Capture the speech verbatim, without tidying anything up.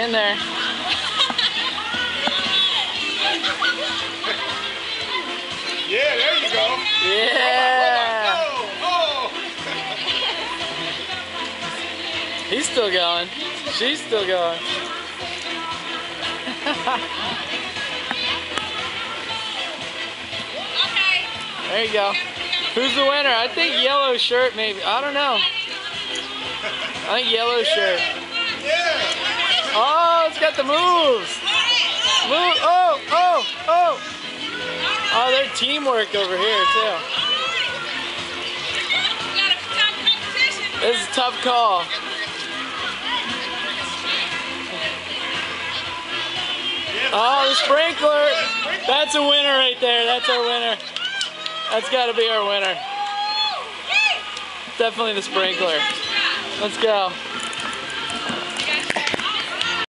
in there. Yeah, there you go. Yeah. Oh, oh. He's still going. She's still going. There you go. Who's the winner? I think yellow shirt maybe. I don't know. I think yellow shirt. Yeah. Oh, it's got the moves. Move. Oh, oh, oh. Oh, they're teamwork over here too. This is a tough call. Oh, the sprinkler. That's a winner right there. That's our winner. That's got to be our winner. Definitely the sprinkler. Let's go.